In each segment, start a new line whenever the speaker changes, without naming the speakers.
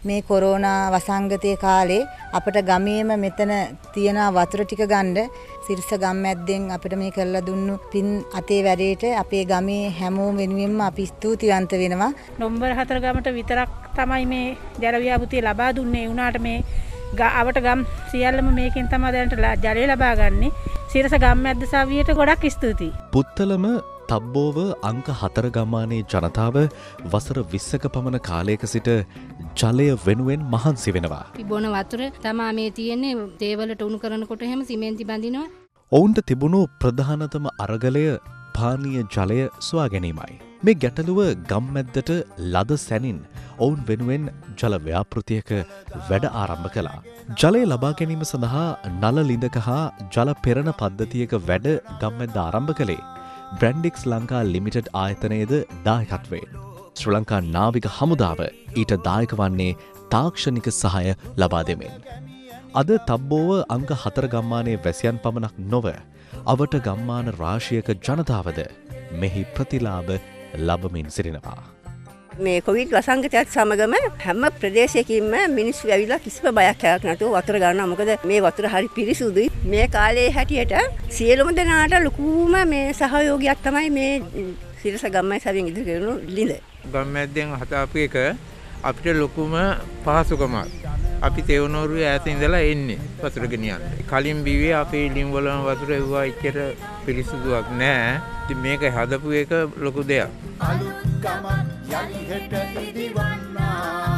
මේ කොරෝනා වසංගතයේ කාලේ අපිට ගමේම මෙතන තියෙන වතුර ටික ගන්න සිරිස ගම්මැද්දෙන් අපිට මේ කරලා දුන්නු පින් අතේ වැඩේට අපේ ගමේ හැමෝම වෙනුවෙන්ම අපි ස්තුතිවන්ත වෙනවා.
නොම්බර 4 ගමට විතරක් තමයි මේ ජල ව්‍යාපෘතිය ලබා දුන්නේ. ඒ වුණාට මේ අවට ගම් සියල්ලම මේකෙන් තමයි දැනට ජලය ලබා ගන්නේ. සිරිස ගම්මැද්ද සවියට ගොඩක් ස්තුතියි.
පුත්තලම තබ්බෝව අංක 4 ගම්මානයේ ජනතාව වසර 20ක පමණ කාලයක සිට ජලය වෙනුවෙන් මහන්සි වෙනවා.
බොන වතුර තමා මේ තියෙන්නේ තේවලට උණු කරනකොට එහෙම සිමෙන්ති බඳිනවා.
ඔවුන්ට තිබුණු ප්‍රධානතම අරගලය පානීය ජලය සොයා ගැනීමයි. මේ ගැටලුව ගම්මැද්දට ලද සැනින් ඔවුන් වෙනුවෙන් ජල ව්‍යාපෘතියක වැඩ ආරම්භ කළා. ජලය ලබා ගැනීම සඳහා නල ලිඳක හා ජල පෙරණ පද්ධතියක වැඩ ගම්මැද්ද ආරම්භ කළේ බ්‍රැන්ඩික්ස් ලංකා ලිමිටඩ් ආයතනයේද දායකත්වයෙන්. ශ්‍රී ලංකා නාවික හමුදාව ඊට දායක වන්නේ තාක්ෂණික සහාය ලබා දෙමින්. අද තබ්බෝව අංක 4 ගම්මානයේ වැසියන් පමණක් නොව අවට ගම්මාන රාශියක ජනතාවද මෙහි ප්‍රතිලාභ ලබමින් සිටිනවා.
මේ කොවිඩ් වසංගතයත් සමගම හැම ප්‍රදේශයකින්ම මිනිස්සු ඇවිල්ලා කිසිම බයක් හැවක් නැතුව වතුර ගන්නවා. මොකද මේ වතුර හරි පිරිසුදුයි. මේ කාලේ හැටියට සියලුම දෙනාට ලොකුම මේ සහයෝගයක් තමයි මේ සිරස ගම්මයි සවියෙන් ඉදිරි කරනු ලිඳ.
ගම්මැද්දෙන් හදාපු එක අපිට ලොකුම පහසුකමක්. අපි තෙවනෝරුවේ ඈත ඉඳලා එන්නේ වතුර ගෙනියන්න. කලින් බිව්වේ අපේ ලිම් වලම වතුර එවුවා ඉච්චර පිරිසුදුවක් නෑ. ඉතින් මේක හදපු එක ලොකු දෙයක්.
අලුත් ගමක් යලි හෙට ඉදිවන්නා.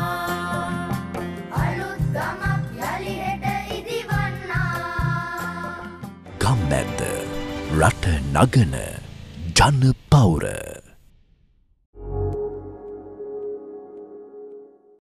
අලුත් ගමක් යලි හෙට ඉදිවන්නා.
ගම්මැද්ද රට නගන ජන පෞර